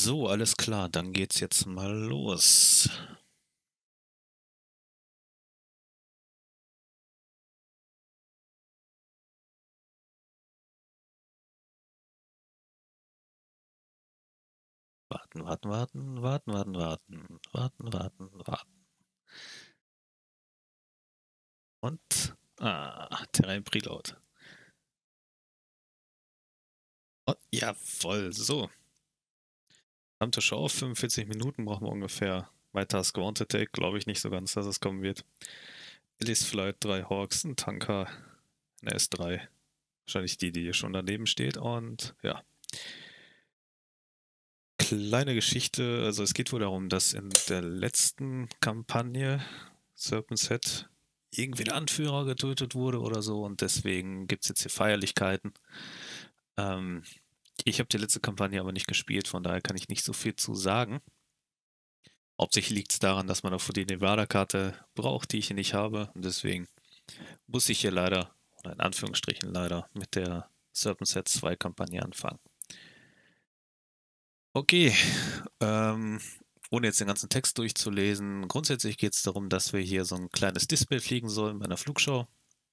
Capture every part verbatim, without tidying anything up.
So, alles klar, dann geht's jetzt mal los. Warten, warten, warten, warten, warten, warten, warten, warten, warten. Und, ah, Terrain Preload. Und, jawohl, so. Gesamte Show, fünfundvierzig Minuten brauchen wir ungefähr. Weiter als Ground Attack, glaube ich nicht so ganz, dass es kommen wird. Alice Flight, drei Hawks, ein Tanker, eine S drei. Wahrscheinlich die, die hier schon daneben steht. Und ja. Kleine Geschichte, also es geht wohl darum, dass in der letzten Kampagne Serpent's Head irgendwie der Anführer getötet wurde oder so und deswegen gibt es jetzt hier Feierlichkeiten. Ähm, ich habe die letzte Kampagne aber nicht gespielt, von daher kann ich nicht so viel zu sagen. Hauptsächlich liegt es daran, dass man auch für die Nevada-Karte braucht, die ich hier nicht habe und deswegen muss ich hier leider, oder in Anführungsstrichen leider, mit der Serpent's Head zwei Kampagne anfangen. Okay, ähm, ohne jetzt den ganzen Text durchzulesen, grundsätzlich geht es darum, dass wir hier so ein kleines Display fliegen sollen bei einer Flugshow.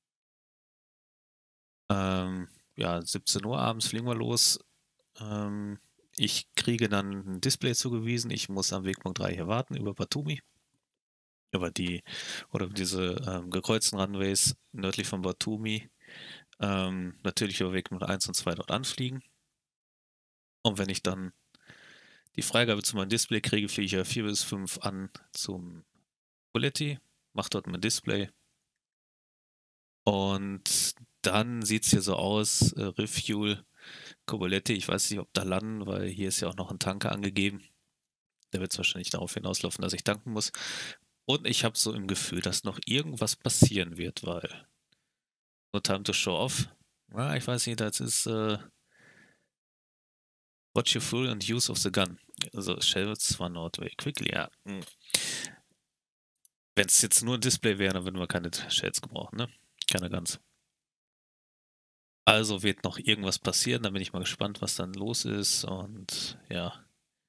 Ähm, ja, siebzehn Uhr abends fliegen wir los. Ähm, ich kriege dann ein Display zugewiesen. Ich muss am Wegpunkt drei hier warten über Batumi. Über die, oder über diese ähm, gekreuzten Runways nördlich von Batumi. Ähm, natürlich über Wegpunkt eins und zwei dort anfliegen. Und wenn ich dann die Freigabe zu meinem Display kriege, fliege ich ja vier bis fünf an zum Coletti, mache dort mein Display. Und dann sieht es hier so aus, äh, Refuel, Coboletti, ich weiß nicht, ob da landen, weil hier ist ja auch noch ein Tanker angegeben. Der wird wahrscheinlich darauf hinauslaufen, dass ich tanken muss. Und ich habe so im Gefühl, dass noch irgendwas passieren wird, weil no time to show off. Ja, ich weiß nicht, das ist äh, watch your full and use of the gun. Also shells one out very quickly, ja. Hm. Wenn es jetzt nur ein Display wäre, dann würden wir keine Shells gebrauchen, ne? Keine Guns. Also wird noch irgendwas passieren, da bin ich mal gespannt, was dann los ist und ja.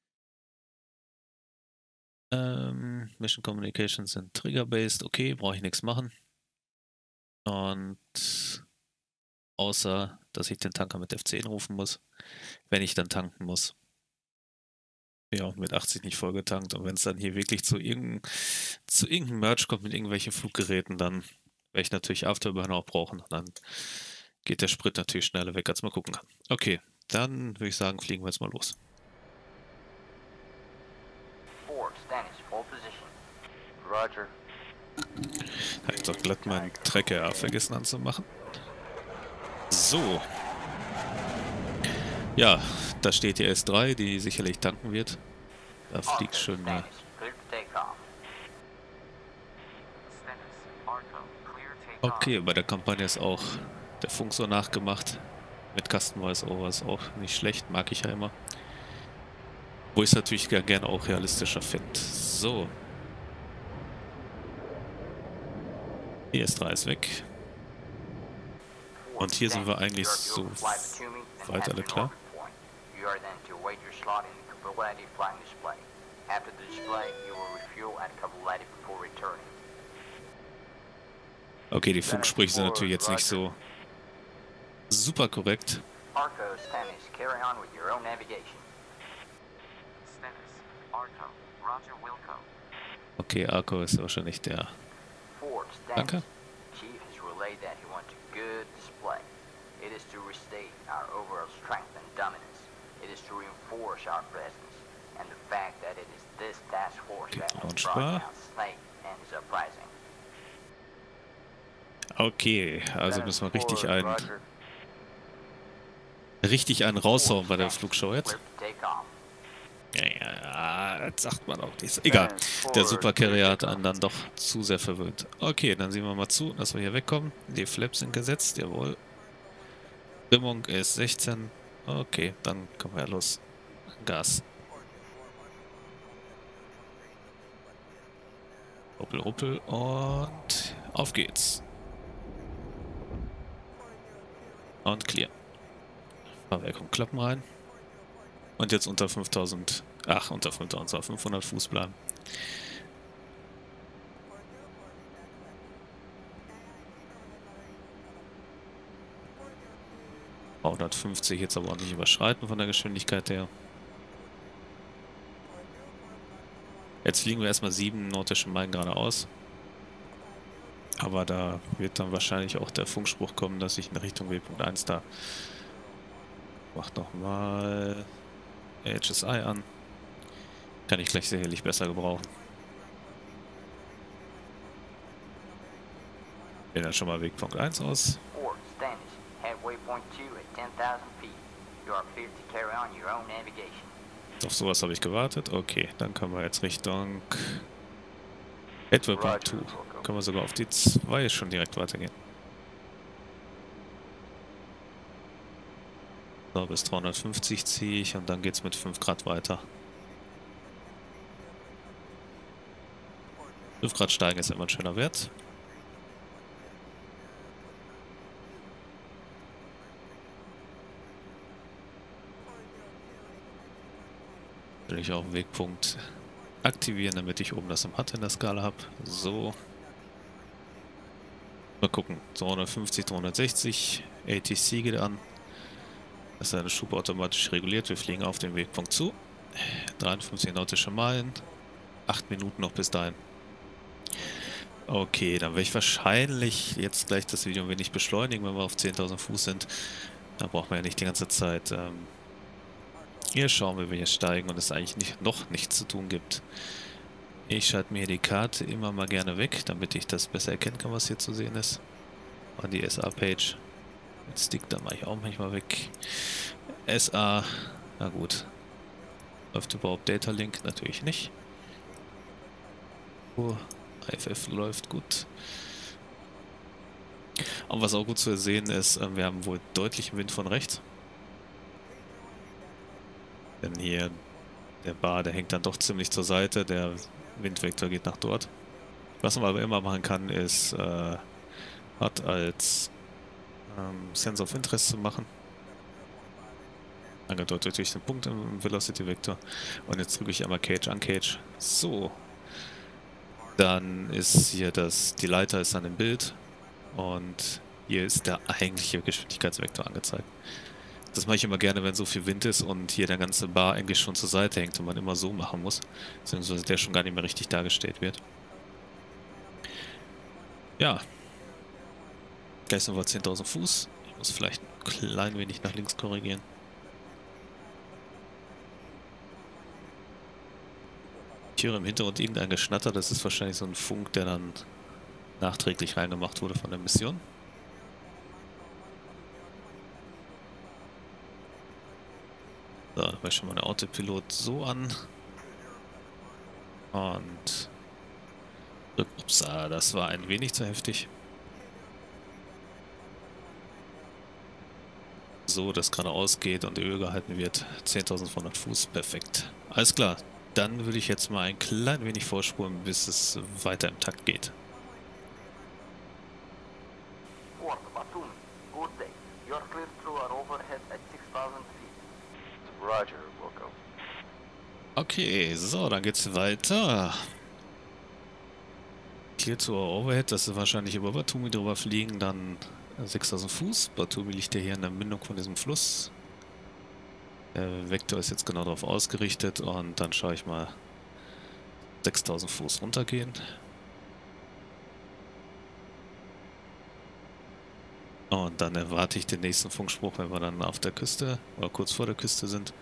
Ähm, Mission Communications sind Trigger-based, okay, brauche ich nichts machen. Und außer, dass ich den Tanker mit F zehn rufen muss, wenn ich dann tanken muss. Ja, mit achtzig nicht vollgetankt. Und wenn es dann hier wirklich zu irgendeinem zu irgendeinem Merge kommt mit irgendwelchen Fluggeräten, dann werde ich natürlich Afterburner auch brauchen. Und dann geht der Sprit natürlich schneller weg, als man gucken kann. Okay, dann würde ich sagen, fliegen wir jetzt mal los. Roger. Habe ich doch glatt meinen Tracker vergessen anzumachen. So. Ja, da steht die S drei, die sicherlich tanken wird. Da fliegt schon eine. Okay, bei der Kampagne ist auch der Funk so nachgemacht. Mit Custom Voice-Over ist auch nicht schlecht, mag ich ja immer. Wo ich es natürlich gerne auch realistischer finde. So. Die S drei ist weg. Und hier sind wir eigentlich so weit alle klar. Okay, die Funksprüche sind natürlich jetzt nicht so super korrekt. Okay, Arco ist wahrscheinlich der. Danke. Okay, launchbar. Okay, also müssen wir richtig einen richtig einen raushauen bei der Flugshow jetzt. Ja, ja, das sagt man auch nicht. Egal, der Supercarrier hat einen dann doch zu sehr verwöhnt. Okay, dann sehen wir mal zu, dass wir hier wegkommen. Die Flaps sind gesetzt, jawohl. Stimmung ist sechzehn. Okay, dann kommen wir los. Gas. Ruppel, ruppel und auf geht's. Und clear. Fahrwerk und Klappen rein. Und jetzt unter fünftausend Ach, unter fünfhundert Fuß bleiben. hundertfünfzig jetzt aber auch nicht überschreiten von der Geschwindigkeit her. Jetzt fliegen wir erstmal sieben nautische Meilen geradeaus. Aber da wird dann wahrscheinlich auch der Funkspruch kommen, dass ich in Richtung W Punkt eins da... Macht nochmal H S I an. Kann ich gleich sicherlich besser gebrauchen. Wählen dann schon mal Wegpunkt eins aus. Ford, Standish, head waypoint two at ten thousand feet. You are cleared to carry on your own navigation. Auf sowas habe ich gewartet. Okay, dann können wir jetzt Richtung Waypoint zwei. Können wir sogar auf die zwei schon direkt weitergehen. So, bis dreihundertfünfzig ziehe ich und dann geht es mit fünf Grad weiter. fünf Grad steigen ist immer ein schöner Wert. Natürlich auch Wegpunkt aktivieren, damit ich oben das im H U D in der Skala habe. So. Mal gucken. dreihundertfünfzig, dreihundertsechzig. A T C geht an. Das ist eine Schub automatisch reguliert. Wir fliegen auf den Wegpunkt zu. dreiundfünfzig nautische Meilen. acht Minuten noch bis dahin. Okay, dann werde ich wahrscheinlich jetzt gleich das Video ein wenig beschleunigen, wenn wir auf zehntausend Fuß sind. Da braucht man ja nicht die ganze Zeit... Ähm, hier schauen wir, wie wir steigen und es eigentlich nicht, noch nichts zu tun gibt. Ich schalte mir hier die Karte immer mal gerne weg, damit ich das besser erkennen kann, was hier zu sehen ist. Und die S A-Page. Den Stick, da mache ich auch manchmal weg. S A, na gut. Läuft überhaupt Data Link? Natürlich nicht. Oh, I F F läuft gut. Und was auch gut zu sehen ist, wir haben wohl deutlichen Wind von rechts. Denn hier der Bar, der hängt dann doch ziemlich zur Seite, der Windvektor geht nach dort. Was man aber immer machen kann, ist äh, hat als ähm, Sense of Interest zu machen. Angedeutet durch den Punkt im Velocity Vektor. Und jetzt drücke ich einmal Cage an Cage. So. Dann ist hier das, die Leiter ist dann im Bild und hier ist der eigentliche Geschwindigkeitsvektor angezeigt. Das mache ich immer gerne, wenn so viel Wind ist und hier der ganze Bar eigentlich schon zur Seite hängt und man immer so machen muss, beziehungsweise der schon gar nicht mehr richtig dargestellt wird. Ja. Gleich sind wir zehntausend Fuß. Ich muss vielleicht ein klein wenig nach links korrigieren. Ich höre im Hintergrund irgendein Geschnatter, das ist wahrscheinlich so ein Funk, der dann nachträglich reingemacht wurde von der Mission. So, dann mache ich schon mal den Autopilot so an. Und... Ups, ah, das war ein wenig zu heftig. So, dass geradeaus geht und die Höhe gehalten wird. zehntausendvierhundert Fuß, perfekt. Alles klar, dann würde ich jetzt mal ein klein wenig vorspulen, bis es weiter im Takt geht. Ford, Batumi, good day. You're cleared through our overhead at six thousand feet. Roger, Wilco. Okay, so, dann geht's weiter. Clear to our Overhead, das ist wahrscheinlich über Batumi drüber fliegen, dann sechstausend Fuß. Batumi liegt ja hier in der Mündung von diesem Fluss. Der Vektor ist jetzt genau darauf ausgerichtet und dann schaue ich mal sechstausend Fuß runtergehen. Und dann erwarte ich den nächsten Funkspruch, wenn wir dann auf der Küste oder kurz vor der Küste sind.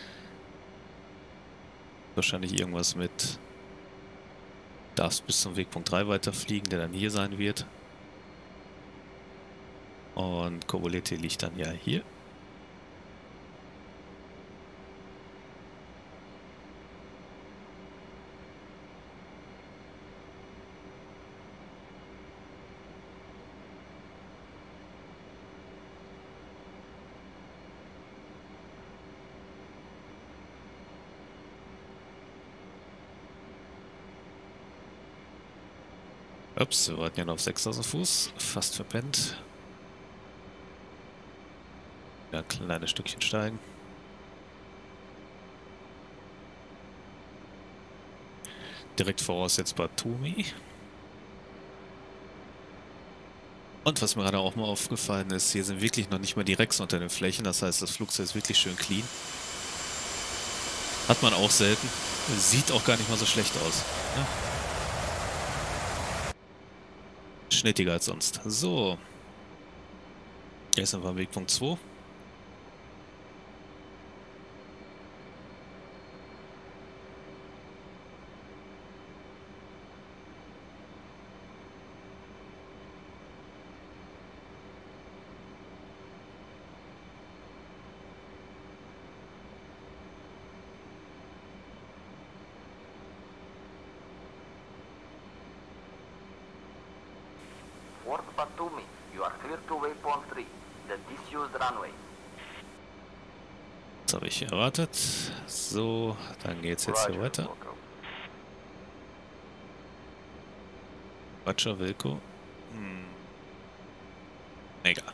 Wahrscheinlich irgendwas mit, darfst bis zum Wegpunkt drei weiterfliegen, der dann hier sein wird. Und Cobolete liegt dann ja hier. Ups, wir warten ja noch auf sechstausend Fuß. Fast verpennt. Ja, ein kleines Stückchen steigen. Direkt voraus jetzt Batumi. Und was mir gerade auch mal aufgefallen ist, hier sind wirklich noch nicht mal die Rex unter den Flächen. Das heißt, das Flugzeug ist wirklich schön clean. Hat man auch selten. Sieht auch gar nicht mal so schlecht aus. Ja. Schnittiger als sonst. So. Jetzt sind wir am Wegpunkt zwei. Fort Batumi, you are clear to waypoint three, the disused runway. Das habe ich erwartet. So, dann geht's jetzt hier Roger, weiter. Wilco. Quatscher Wilco. Hm. Egal.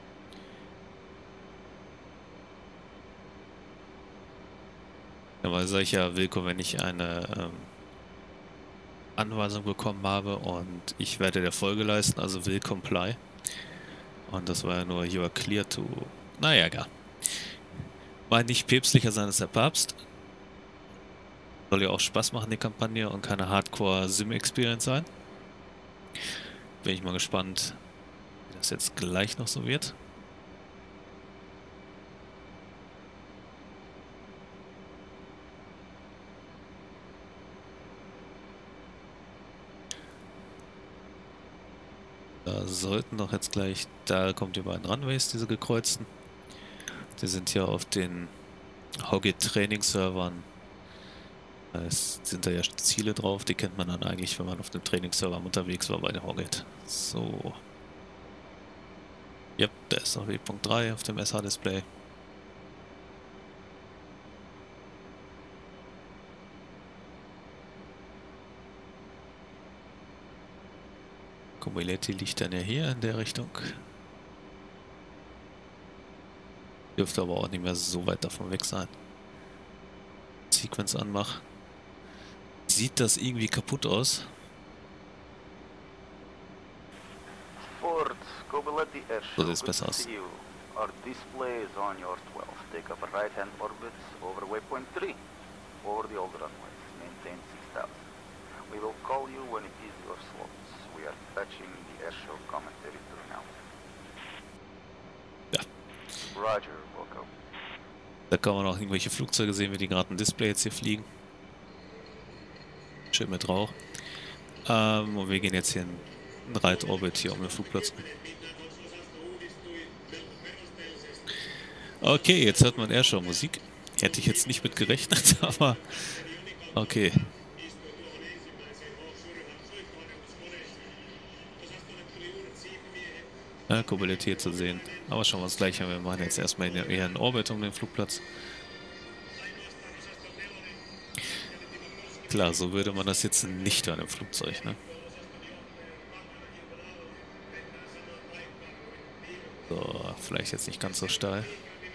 Aber sage ich ja Wilco, wenn ich eine ähm, Anweisung bekommen habe und ich werde der Folge leisten, also will comply. Und das war ja nur you are clear to... Naja, egal. Mal nicht päpstlicher sein als der Papst. Soll ja auch Spaß machen, die Kampagne, und keine Hardcore-Sim-Experience sein. Bin ich mal gespannt, wie das jetzt gleich noch so wird. Da sollten doch jetzt gleich, da kommt die beiden Runways, diese gekreuzten. Die sind hier auf den Hoggit Training Servern. Es sind da ja Ziele drauf, die kennt man dann eigentlich, wenn man auf dem Trainingsserver unterwegs war bei der Hoggit. So. Ja, da ist noch Wegpunkt drei auf dem S H-Display. Comiletti liegt dann ja hier in der Richtung. Dürfte aber auch nicht mehr so weit davon weg sein. Sequence anmach. Sieht das irgendwie kaputt aus? Fort, Comiletti Airshow. So sieht's Good besser to aus. see you. Our display is on your twelve. Take up a right-hand orbit over waypoint three. Over the old runways. Maintain six thousand. We will call you when it is your slots. We are fetching the airshow commentary through now. Ja. Roger, Wilco. Da kann man auch irgendwelche Flugzeuge sehen, wie die gerade ein Display jetzt hier fliegen. Schön mit Rauch. Ähm, und wir gehen jetzt hier in einen Reitorbit hier um den Flugplatz. Okay, jetzt hört man Airshow-Musik. Hätte ich jetzt nicht mit gerechnet, aber okay. Ja, Comiletti hier zu sehen. Aber schauen wir uns gleich an. Wir machen jetzt erstmal eher einen Orbit um den Flugplatz. Klar, so würde man das jetzt nicht an dem Flugzeug, ne? So, vielleicht jetzt nicht ganz so steil.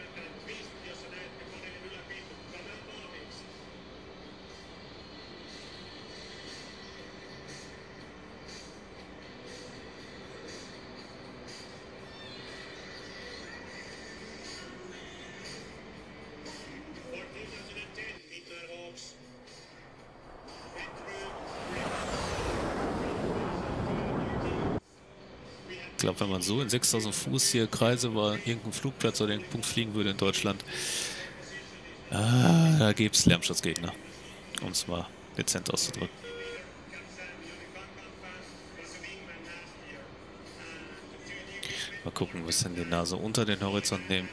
Ich glaube, wenn man so in sechstausend Fuß hier Kreise über irgendeinen Flugplatz oder irgendeinen Punkt fliegen würde in Deutschland, ah, da gäbe es Lärmschutzgegner, um es mal dezent auszudrücken. Mal gucken, ein bisschen die Nase unter den Horizont nehmen.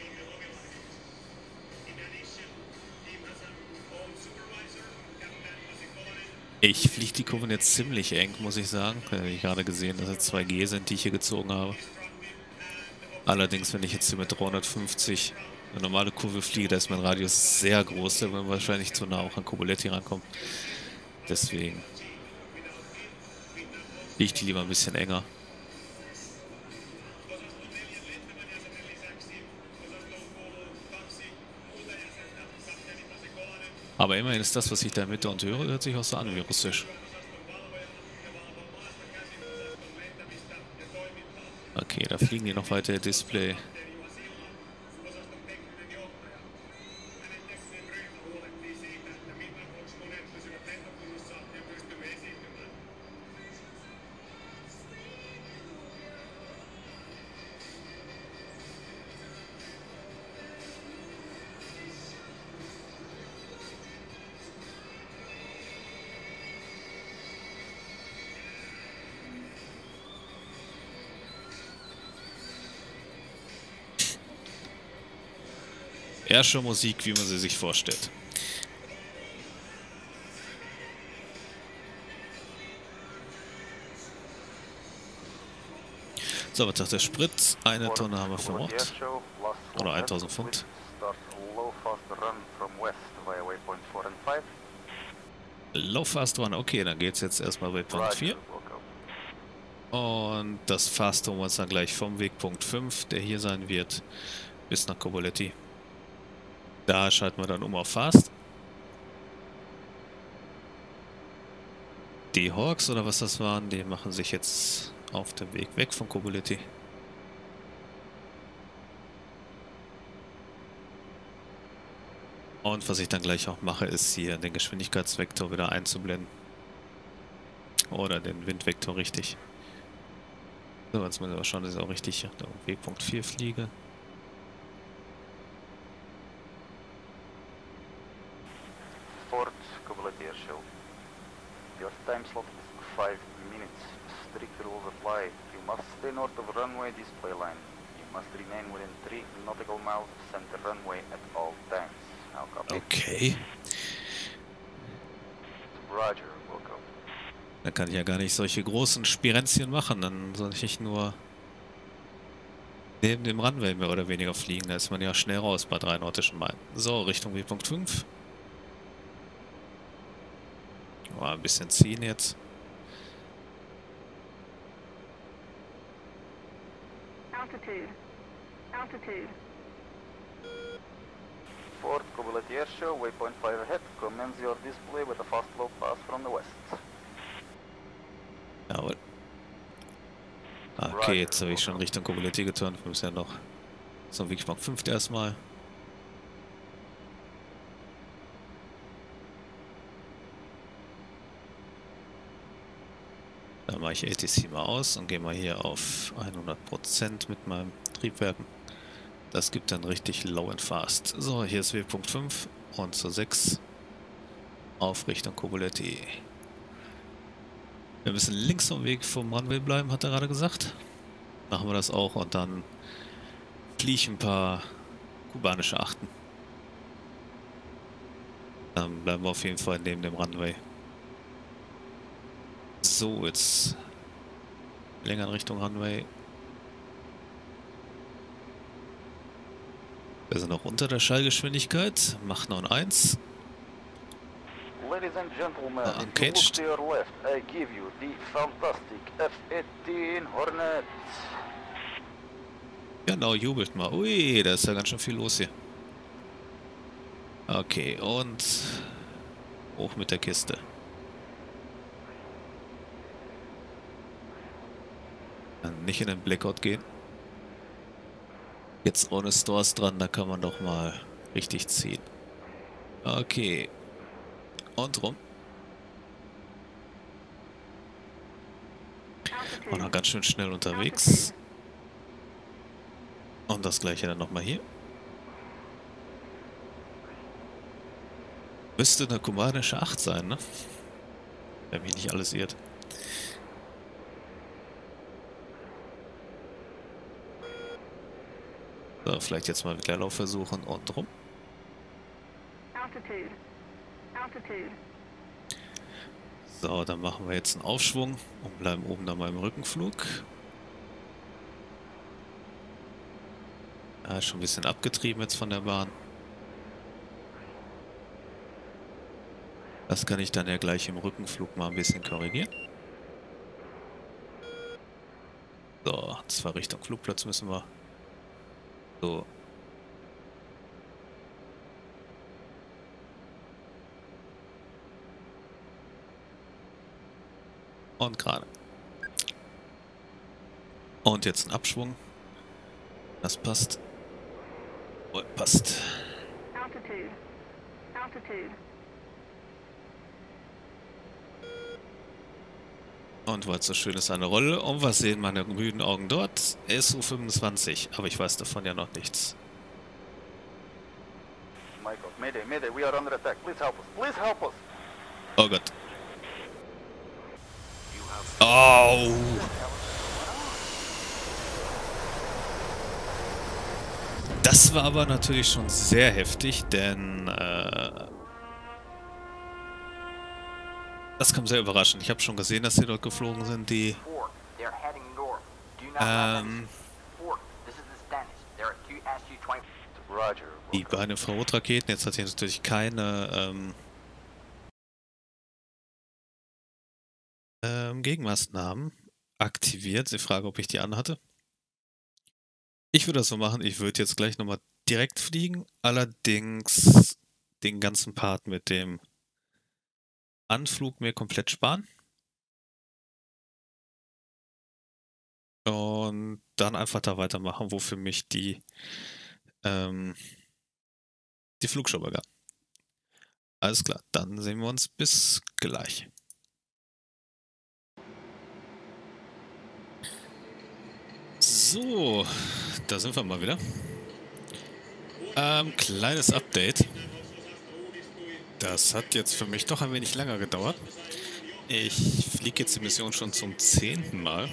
Ich fliege die Kurven jetzt ziemlich eng, muss ich sagen. Da habe ich gerade gesehen, dass es zwei G sind, die ich hier gezogen habe. Allerdings, wenn ich jetzt hier mit dreihundertfünfzig eine normale Kurve fliege, da ist mein Radius sehr groß, da wird wahrscheinlich zu nah auch an Comiletti rankommen. Deswegen fliege ich die lieber ein bisschen enger. Aber immerhin ist das, was ich da im Hintergrund höre, hört sich auch so an wie Russisch. Okay, da fliegen die noch weiter Display. Ersche Musik, wie man sie sich vorstellt. So, was sagt der Sprit? Eine Tonne haben wir verbraucht. Oder tausend Pfund. Low Fast Run, okay, dann geht's jetzt erstmal Waypoint vier. Und das Fast holen wir uns dann gleich vom Wegpunkt fünf, der hier sein wird, bis nach Koboletti. Da schalten wir dann um auf Fast. Die Hawks oder was das waren, die machen sich jetzt auf dem Weg weg von Koboletti. Und was ich dann gleich auch mache, ist hier den Geschwindigkeitsvektor wieder einzublenden. Oder den Windvektor richtig. So, jetzt müssen wir schauen, dass ich auch richtig auf Wegpunkt vier fliege. Fort Koboletti Air Show. Your time slot is five minutes. Strict rules apply. You must stay north of runway display line. You must remain within three nautical miles of center runway at all times. Now copy. Okay. Roger, welcome. Dann kann ich ja gar nicht solche großen Spirenzchen machen, dann soll ich nur neben dem Runway mehr oder weniger fliegen. Da ist man ja schnell raus bei drei nautischen Meilen. So, Richtung Wegpunkt fünf. Mal ein bisschen ziehen jetzt. Altitude. Altitude. Fort Koboletti Air Show, waypoint five ahead. Commence your display with a fast low pass from the west. Jawohl. Okay, jetzt habe ich schon Richtung Koboletti geturnt. Wir müssen ja noch zum Wegpunkt fünf erstmal. Dann mache ich A T C mal aus und gehe mal hier auf hundert Prozent mit meinem Triebwerken. Das gibt dann richtig Low and Fast. So, hier ist Wegpunkt fünf und zur sechs auf Richtung Koboletti. Wir müssen links vom Weg vom Runway bleiben, hat er gerade gesagt. Machen wir das auch und dann fliege ich ein paar kubanische Achten. Dann bleiben wir auf jeden Fall neben dem Runway. So, jetzt länger in Richtung Runway. Wir sind noch unter der Schallgeschwindigkeit. Macht noch ein eins. Ladies and gentlemen, Uh, if you look uncaged. to your left, I give you the fantastic F eighteen Hornet. Genau, jubelt mal. Ui, da ist ja ganz schön viel los hier. Okay, und hoch mit der Kiste. Dann nicht in den Blackout gehen. Jetzt ohne Stores dran, da kann man doch mal richtig ziehen. Okay. Und rum. Und noch ganz schön schnell unterwegs. Und das gleiche dann nochmal hier. Müsste eine kubanische acht sein, ne? Wenn mich nicht alles irrt. So, vielleicht jetzt mal mit Leerlauf versuchen und rum. Altitude. Altitude. So, dann machen wir jetzt einen Aufschwung und bleiben oben dann mal im Rückenflug. Ja, schon ein bisschen abgetrieben jetzt von der Bahn. Das kann ich dann ja gleich im Rückenflug mal ein bisschen korrigieren. So, zwar Richtung Flugplatz müssen wir. So. Und gerade. Und jetzt ein Abschwung. Das passt. Oh, passt. Altitude. Altitude. Und weil es so schön ist, eine Rolle. Und was sehen meine müden Augen dort? S U fünfundzwanzig. Aber ich weiß davon ja noch nichts. Michael, Mayday, Mayday, we are under attack. Please help us. Please help us. Oh Gott. Oh. Das war aber natürlich schon sehr heftig, denn äh, das kam sehr überraschend. Ich habe schon gesehen, dass sie dort geflogen sind, die Four, they're heading north. Do not ähm, Four, this is the Stannis. They're at two S U twenty. Roger. die beiden Infrarotraketen. Jetzt hat sie natürlich keine ähm, ähm, Gegenmaßnahmen aktiviert. Sie fragen, ob ich die anhatte. Ich würde das so machen, ich würde jetzt gleich nochmal direkt fliegen, allerdings den ganzen Part mit dem Anflug mir komplett sparen. Und dann einfach da weitermachen, wo für mich die, ähm, die Flugschau begann. Alles klar, dann sehen wir uns bis gleich. So, da sind wir mal wieder. Ähm, kleines Update. Das hat jetzt für mich doch ein wenig länger gedauert. Ich fliege jetzt die Mission schon zum zehnten Mal.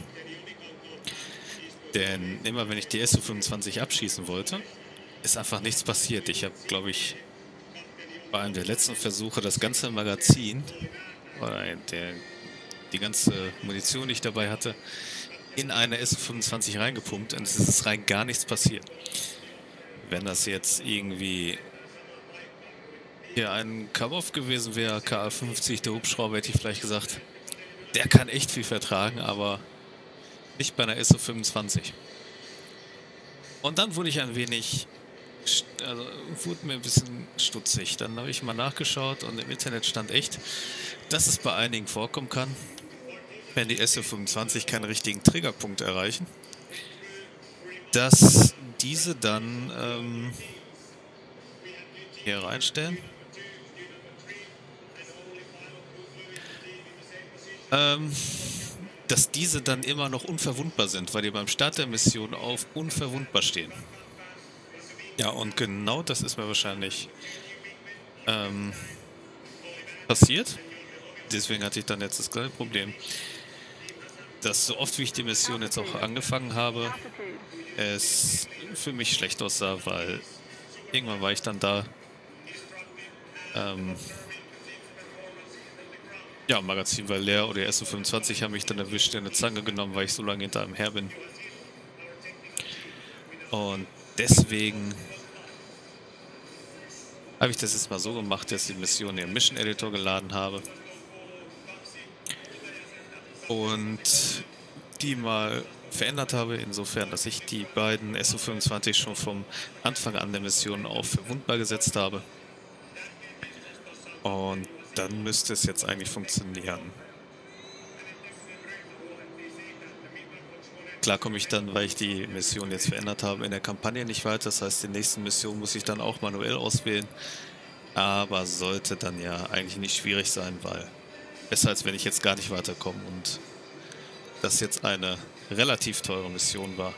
Denn immer wenn ich die S U fünfundzwanzig abschießen wollte, ist einfach nichts passiert. Ich habe, glaube ich, bei einem der letzten Versuche das ganze Magazin oder der, die ganze Munition, die ich dabei hatte, in eine S U fünfundzwanzig reingepumpt und es ist rein gar nichts passiert. Wenn das jetzt irgendwie hier ein Kamov gewesen wäre, K A fünfzig, der Hubschrauber, hätte ich vielleicht gesagt, der kann echt viel vertragen, aber nicht bei einer S U fünfundzwanzig. Und dann wurde ich ein wenig, also wurde mir ein bisschen stutzig. Dann habe ich mal nachgeschaut und im Internet stand echt, dass es bei einigen vorkommen kann, wenn die S U fünfundzwanzig keinen richtigen Triggerpunkt erreichen, dass diese dann ähm, hier reinstellen. Ähm, dass diese dann immer noch unverwundbar sind, weil die beim Start der Mission auf unverwundbar stehen. Ja, und genau das ist mir wahrscheinlich ähm, passiert. Deswegen hatte ich dann jetzt das kleine Problem, dass so oft wie ich die Mission jetzt auch angefangen habe, es für mich schlecht aussah, weil irgendwann war ich dann da. Ähm, ja, Magazin war leer oder die S U fünfundzwanzig haben mich dann erwischt, eine Zange genommen, weil ich so lange hinter einem her bin. Und deswegen habe ich das jetzt mal so gemacht, dass ich die Mission im Mission Editor geladen habe. Und die mal verändert habe, insofern, dass ich die beiden S U fünfundzwanzig schon vom Anfang an der Mission auf verwundbar gesetzt habe. Und dann müsste es jetzt eigentlich funktionieren. Klar komme ich dann, weil ich die Mission jetzt verändert habe, in der Kampagne nicht weiter. Das heißt, die nächsten Missionen muss ich dann auch manuell auswählen. Aber sollte dann ja eigentlich nicht schwierig sein, weil besser als wenn ich jetzt gar nicht weiterkomme und das jetzt eine relativ teure Mission war.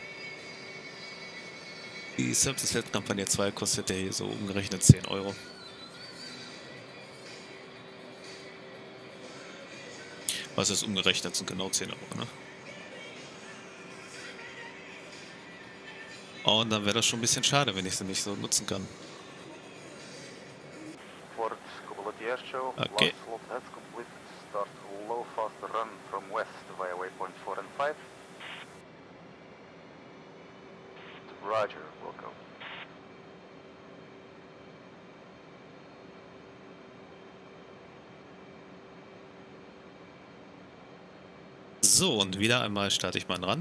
Die Serpent Set Kampagne zwei kostet ja hier so umgerechnet zehn Euro. Was ist umgerechnet? Sind genau zehn Euro, ne? Und dann wäre das schon ein bisschen schade, wenn ich sie nicht so nutzen kann. Fort Skobelot Air Show, Okay. last slot has completed. Start low fast run from west via waypoint four and five. Roger, welcome. So, und wieder einmal starte ich mal ran.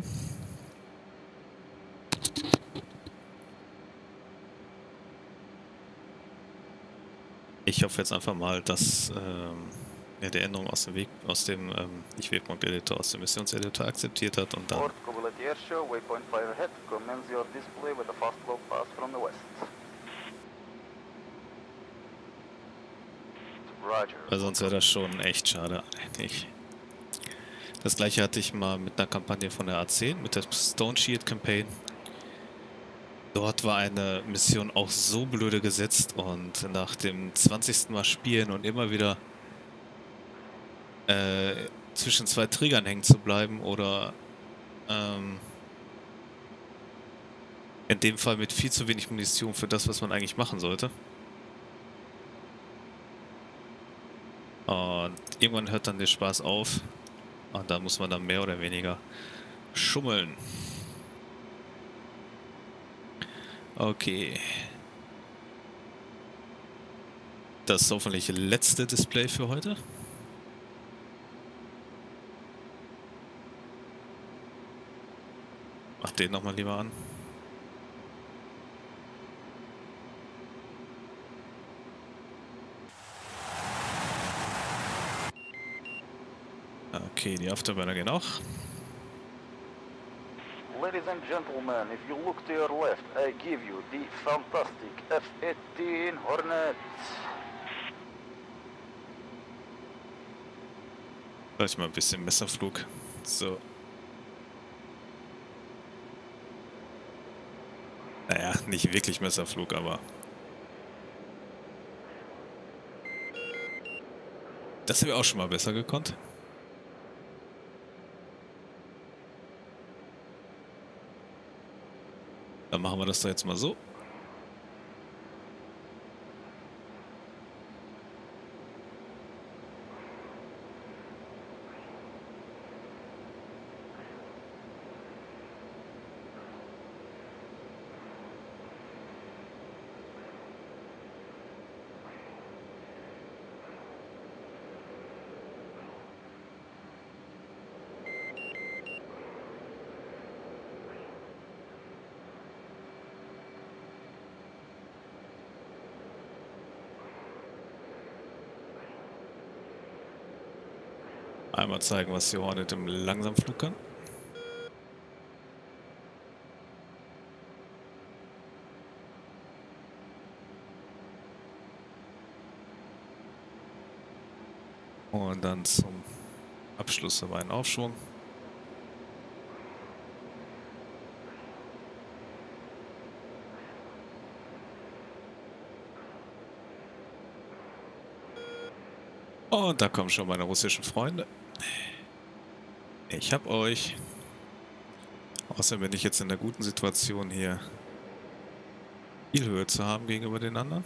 Ich hoffe jetzt einfach mal, dass ähm, ja, der Änderung aus dem Weg, aus dem ähm, nicht Wegpunkt-Editor, aus dem Missionseditor akzeptiert hat und dann Port Kobuleti Airshow, waypoint five ahead. Commence your display with a fast low pass from the west. Roger. weil sonst wäre das schon echt schade eigentlich. Das gleiche hatte ich mal mit einer Kampagne von der A zehn, mit der Stone Shield Campaign. Dort war eine Mission auch so blöde gesetzt und nach dem zwanzigsten Mal spielen und immer wieder äh, zwischen zwei Triggern hängen zu bleiben oder ähm, in dem Fall mit viel zu wenig Munition für das, was man eigentlich machen sollte. Und irgendwann hört dann der Spaß auf und da muss man dann mehr oder weniger schummeln. Okay. Das hoffentlich letzte Display für heute. Mach den nochmal lieber an. Okay, die Afterburner gehen auch. Ladies and gentlemen, if you look to your left, I give you the fantastic F eighteen Hornet. Vielleicht mal ein bisschen Messerflug. So. Naja, nicht wirklich Messerflug, aber... Das wäre auch schon mal besser gekonnt. Dann machen wir das da jetzt mal so. Einmal zeigen, was die Hornet im Langsamflug kann. Und dann zum Abschluss aber einen Aufschwung. Und da kommen schon meine russischen Freunde. Ich hab euch. Außerdem bin ich jetzt in der guten Situation hier viel Höhe zu haben gegenüber den anderen.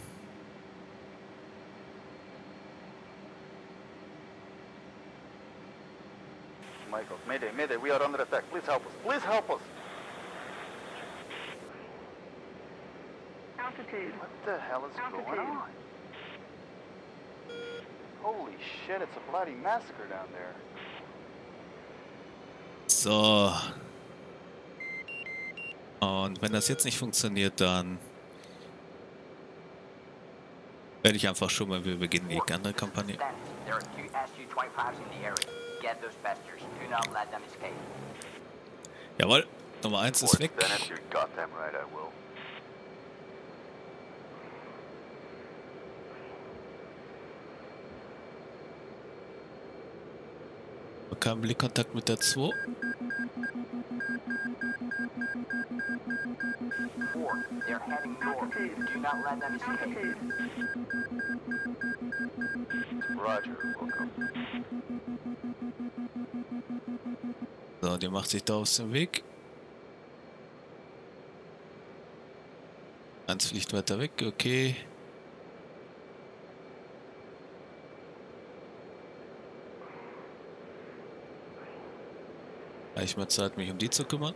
Michael, Mayday, Mayday, we are under attack. Please help us. Please help us. Altitude. What the hell is going Altitude. on? Holy shit, it's a bloody massacre down there. So. Und wenn das jetzt nicht funktioniert, dann werde ich einfach schon mal, wir beginnen die andere Kampagne. There are two S U twenty-fives in the area. Get those bastards. Do not let them escape. Jawohl, Nummer eins ist weg. Dennis, you're goddamn right, I will. Kein Blickkontakt mit der zwei. Four, they're heading north. Do not let them escape. Altitude. Roger, welcome. So, die macht sich da aus dem Weg. Eins fliegt weiter weg, okay. Gleich mal Zeit, mich um die zu kümmern.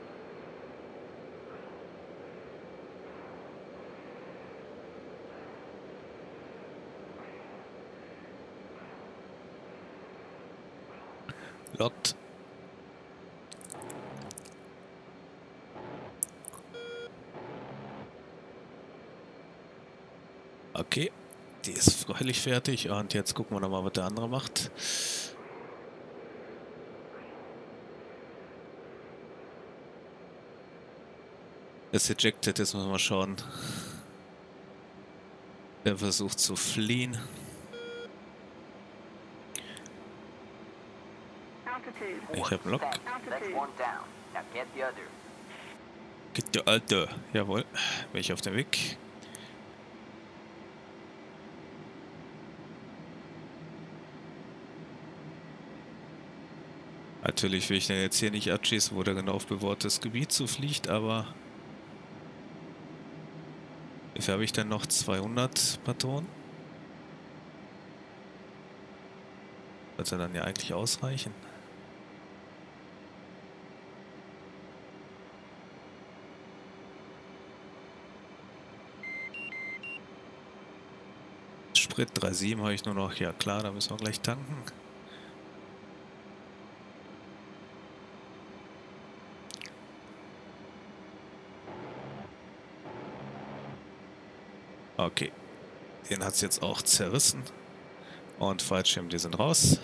Lockt. Okay. Die ist freilich fertig und jetzt gucken wir nochmal, was der andere macht. Das Ejected, jetzt müssen wir mal schauen. Der versucht zu fliehen. Altitude. Ich habe einen Lock. That's one down. Now get the other. Geht der Alte. Jawohl. Bin ich auf dem Weg. Natürlich will ich den jetzt hier nicht abschießen, wo der genau auf bewohntes Gebiet zufliegt, aber wie viel habe ich denn noch? zweihundert Patronen? Sollte dann ja eigentlich ausreichen. Sprit drei Komma sieben habe ich nur noch. Ja klar, da müssen wir gleich tanken. Okay, den hat es jetzt auch zerrissen. Und Fallschirm, die sind raus.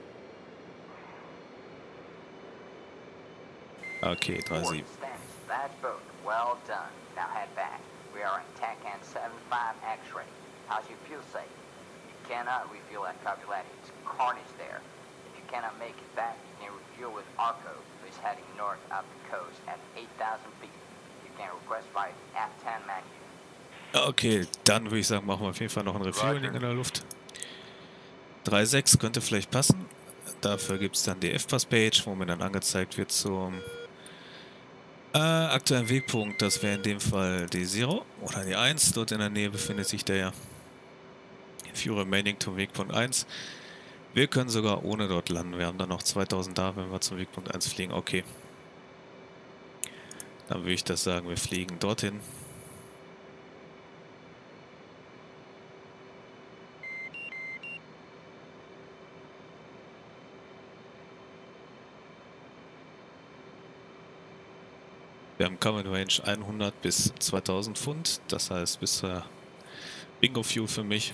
Okay, drei Komma sieben. That's boat. Well done. Now head back. We are in TACAN seventy-five X-ray. How's your fuel safe? You cannot refuel at Cavalletti. It's carnage there. If you cannot make it back, you can refuel with Arco, who is heading north up the coast at eight thousand feet. You can request via the F ten menu. Okay, dann würde ich sagen, machen wir auf jeden Fall noch ein Refueling in der Luft. drei Komma sechs könnte vielleicht passen. Dafür gibt es dann die F Pass-Page, wo mir dann angezeigt wird zum äh, aktuellen Wegpunkt. Das wäre in dem Fall die Zero oder die eins. Dort in der Nähe befindet sich der ja. Fuel remaining to Wegpunkt eins. Wir können sogar ohne dort landen. Wir haben dann noch zweitausend da, wenn wir zum Wegpunkt eins fliegen. Okay. Dann würde ich das sagen, wir fliegen dorthin. Wir haben Common Range hundert bis zweitausend Pfund, das heißt bis zur Bingo Fuel für mich.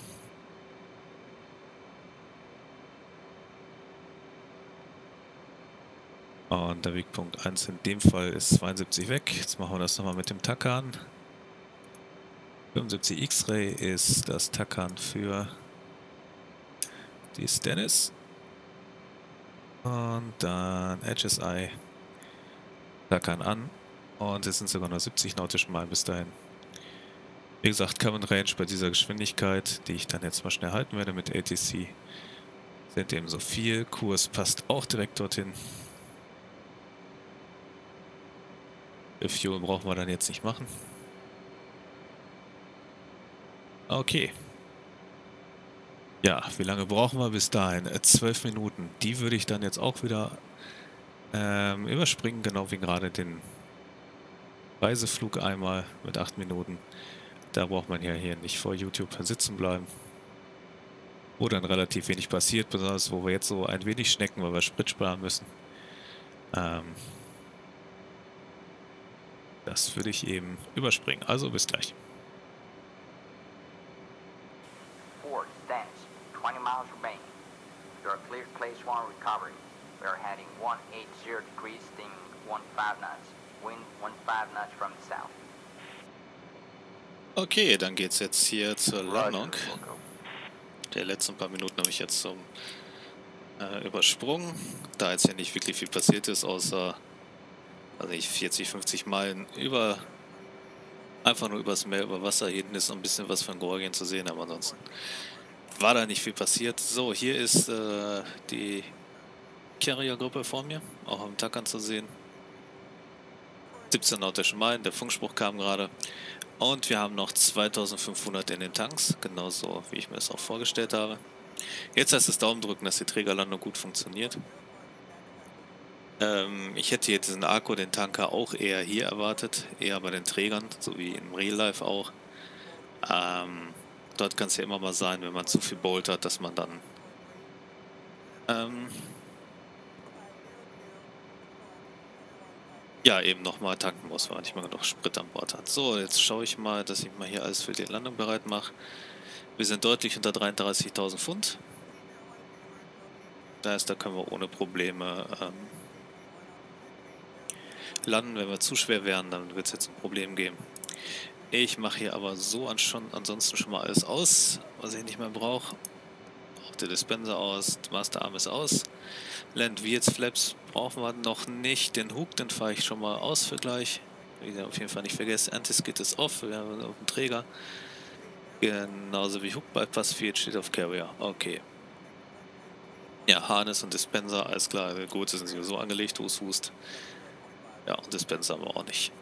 Und der Wegpunkt eins in dem Fall ist zweiundsiebzig weg. Jetzt machen wir das nochmal mit dem Takan. fünfundsiebzig X-Ray ist das Takan für die Stennis. Und dann H S I. Takan an. Und es sind sogar noch siebzig nautische Meilen bis dahin. Wie gesagt, Common Range bei dieser Geschwindigkeit, die ich dann jetzt mal schnell halten werde mit A T C, sind eben so viel. Kurs passt auch direkt dorthin. Fuel brauchen wir dann jetzt nicht machen. Okay. Ja, wie lange brauchen wir bis dahin? zwölf Minuten. Die würde ich dann jetzt auch wieder ähm, überspringen, genau wie gerade den Reiseflug einmal mit acht Minuten. Da braucht man ja hier nicht vor YouTube sitzen bleiben. Wo dann relativ wenig passiert, besonders wo wir jetzt so ein wenig schnecken, weil wir Sprit sparen müssen. Ähm, das würde ich eben überspringen. Also bis gleich. Ford, Stennis, twenty miles remaining. You're clear class one recovery. We are heading one eighty degrees, steam fifteen knots. Wind fifteen knots from the south. Okay, dann geht's jetzt hier zur Landung. Die letzten paar Minuten habe ich jetzt zum äh, übersprungen, da jetzt ja nicht wirklich viel passiert ist, außer also nicht vierzig, fünfzig Meilen über, einfach nur übers Meer, über Wasser. Hinten ist noch ein bisschen was von Georgien zu sehen, aber ansonsten war da nicht viel passiert. So, hier ist äh, die Carrier-Gruppe vor mir, auch am Takan zu sehen. siebzehn nautische Meilen, der Funkspruch kam gerade. Und wir haben noch zweitausendfünfhundert in den Tanks, genauso wie ich mir das auch vorgestellt habe. Jetzt heißt es Daumen drücken, dass die Trägerlandung gut funktioniert. Ähm, ich hätte jetzt diesen Arco, den Tanker, auch eher hier erwartet, eher bei den Trägern, so wie im Real Life auch. Ähm, dort kann es ja immer mal sein, wenn man zu viel Bolt hat, dass man dann ähm, ja, eben nochmal tanken muss, weil man nicht mehr genug Sprit an Bord hat. So, jetzt schaue ich mal, dass ich mal hier alles für die Landung bereit mache. Wir sind deutlich unter dreiunddreißigtausend Pfund. Das heißt, da können wir ohne Probleme ähm, landen. Wenn wir zu schwer wären, dann wird es jetzt ein Problem geben. Ich mache hier aber so an schon, ansonsten schon mal alles aus, was ich nicht mehr brauche. Auch der Dispenser aus, der Masterarm ist aus. Land Wheels Flaps brauchen wir noch nicht. Den Hook, den fahre ich schon mal aus für gleich. Wie gesagt, auf jeden Fall nicht vergessen. Anti-Skid ist off, wir haben auf dem Träger. Genauso wie Hook Bypass Field steht auf Carrier. Okay. Ja, Harness und Dispenser, alles klar. Gut, sind sowieso angelegt, wo es fußt. Ja, und Dispenser haben wir auch nicht.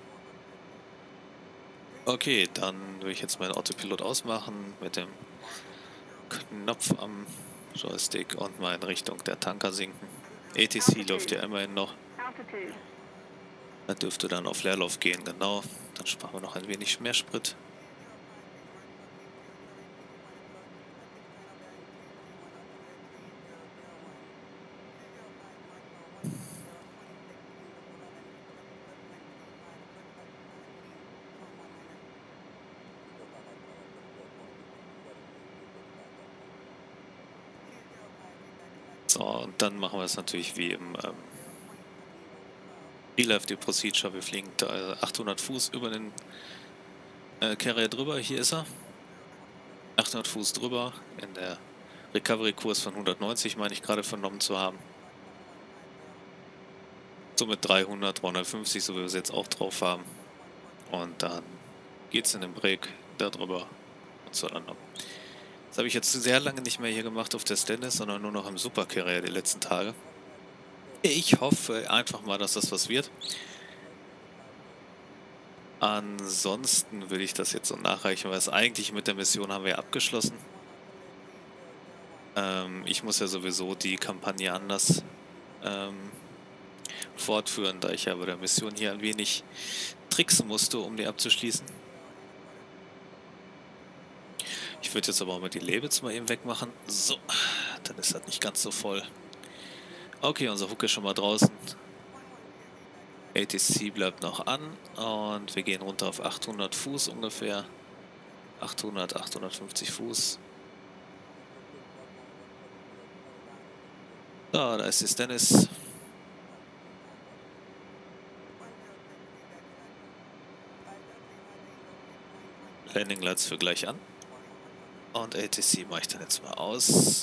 Okay, dann will ich jetzt meinen Autopilot ausmachen mit dem Knopf am Joystick und mal in Richtung der Tanker sinken. A T C läuft ja immerhin noch. Altitude. Das dürfte dann auf Leerlauf gehen, genau. Dann sparen wir noch ein wenig mehr Sprit. So, und dann machen wir es natürlich wie im ähm, Real Life, die Procedure. Wir fliegen da achthundert Fuß über den äh, Carrier drüber. Hier ist er. achthundert Fuß drüber. In der Recovery-Kurs von hundertneunzig, meine ich gerade vernommen zu haben. Somit dreihundert, dreihundertfünfzig, so wie wir es jetzt auch drauf haben. Und dann geht es in den Break darüber und zur Landung. Das habe ich jetzt sehr lange nicht mehr hier gemacht auf der Stennis, sondern nur noch im Supercarrier die letzten Tage. Ich hoffe einfach mal, dass das was wird. Ansonsten würde ich das jetzt so nachreichen, weil es eigentlich mit der Mission haben wir ja abgeschlossen. Ähm, ich muss ja sowieso die Kampagne anders ähm, fortführen, da ich ja bei der Mission hier ein wenig tricksen musste, um die abzuschließen. Ich würde jetzt aber auch mal die Labels mal eben wegmachen. So, dann ist das nicht ganz so voll. Okay, unser Hook ist schon mal draußen. A T C bleibt noch an und wir gehen runter auf achthundert Fuß ungefähr. achthundert, achthundertfünfzig Fuß. So, da ist die Stennis. Landing Lights für gleich an. Und A T C mache ich dann jetzt mal aus.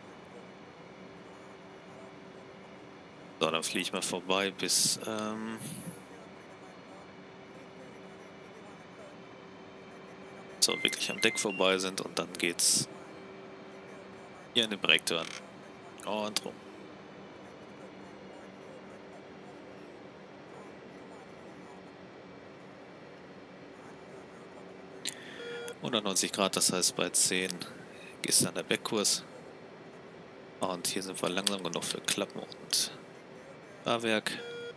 So, dann fliege ich mal vorbei bis ähm so wirklich am Deck vorbei sind und dann geht's hier in den Breakturn. Und rum. hundertneunzig Grad, das heißt bei zehn ist dann der Beckkurs. Und hier sind wir langsam genug für Klappen und Fahrwerk.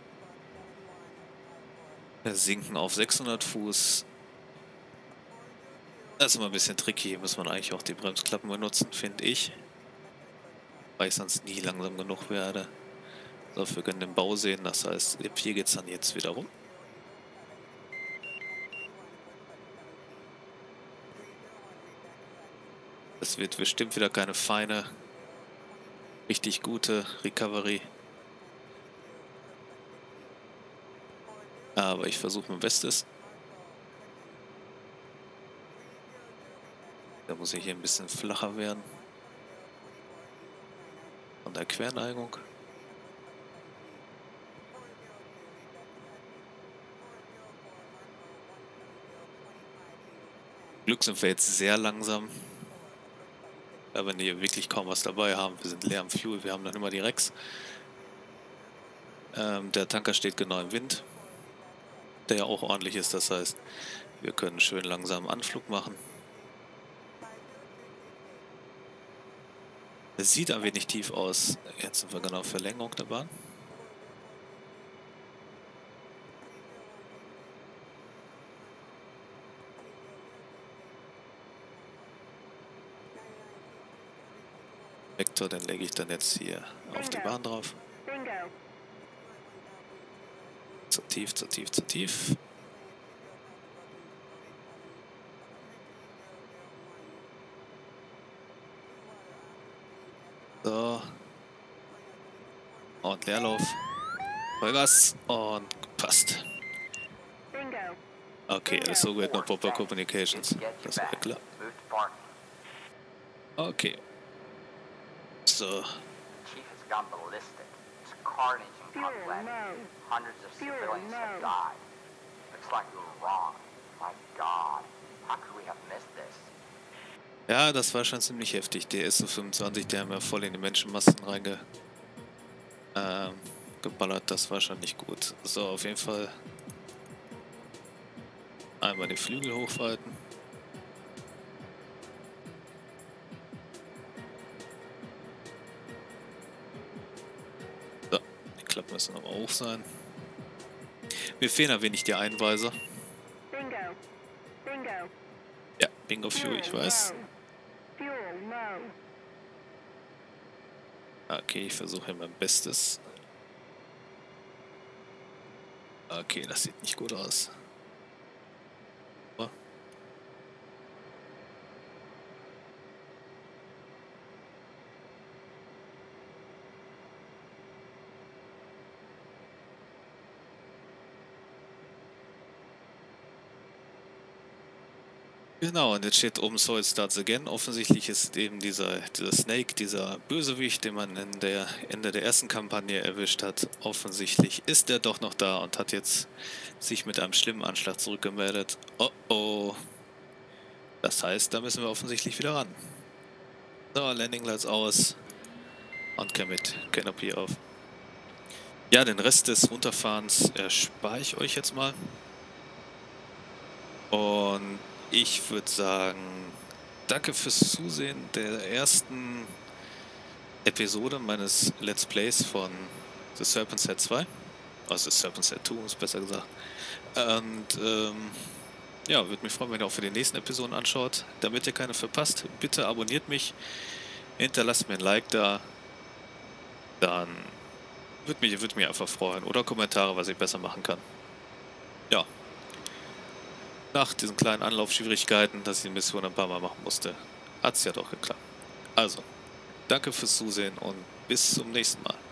Wir sinken auf sechshundert Fuß. Das ist immer ein bisschen tricky, hier muss man eigentlich auch die Bremsklappen benutzen, finde ich. Weil ich sonst nie langsam genug werde. So, wir können den Bau sehen, das heißt, hier geht es dann jetzt wieder rum. Es wird bestimmt wieder keine feine, richtig gute Recovery. Aber ich versuche mein Bestes. Da muss ich hier ein bisschen flacher werden. Von der Querneigung. Glück sind wir jetzt sehr langsam. Ja, wenn die wirklich kaum was dabei haben. Wir sind leer am Fuel, wir haben dann immer die Rex. Ähm, der Tanker steht genau im Wind, der ja auch ordentlich ist, das heißt, wir können schön langsam Anflug machen. Es sieht ein wenig tief aus. Jetzt sind wir genau auf Verlängerung der Bahn. Vektor, den lege ich dann jetzt hier auf die Bahn drauf. Bingo. Zu tief, zu tief, zu tief. Leerlauf. Vollgas und passt. Bingo. Okay, alles so gut, no proper communications. Das war ja klar. Move to parking. Okay. So. Chief has gone ballistic. It's carnage in Fuel Copland. low. Hundreds of Fuel civilians have low. died. Looks like we were wrong. My God. How could we have missed this? Ja, das war schon ziemlich heftig. Der S U fünfundzwanzig, der haben ja voll in die Menschenmassen reinge ähm, geballert. Das war schon nicht gut. So, auf jeden Fall einmal die Flügel hochfalten. So, die Klappen müssen aber hoch sein. Mir fehlen ein wenig die Einweiser. Bingo. Bingo. Ja, Bingo Fuel, ich weiß. low. Fuel low. Okay, ich versuche mein Bestes. Okay, das sieht nicht gut aus. So. Genau, und jetzt steht oben Soul Starts Again. Offensichtlich ist eben dieser, dieser Snake, dieser Bösewicht, den man in der Ende der ersten Kampagne erwischt hat. Offensichtlich ist er doch noch da und hat jetzt sich mit einem schlimmen Anschlag zurückgemeldet. Oh oh. Das heißt, da müssen wir offensichtlich wieder ran. So, Landing Lights aus. Und Commit Canopy auf. Ja, den Rest des Runterfahrens erspare ich euch jetzt mal. Und ich würde sagen, danke fürs Zusehen der ersten Episode meines Let's Plays von The Serpent's Head zwei. Also The Serpent's Head zwei ist besser gesagt. Und ähm, ja, würde mich freuen, wenn ihr auch für die nächsten Episoden anschaut. Damit ihr keine verpasst, bitte abonniert mich, hinterlasst mir ein Like da. Dann würde mich, würd mich einfach freuen. Oder Kommentare, was ich besser machen kann. Ja. Nach diesen kleinen Anlaufschwierigkeiten, dass ich die Mission ein paar Mal machen musste, hat es ja doch geklappt. Also, danke fürs Zusehen und bis zum nächsten Mal.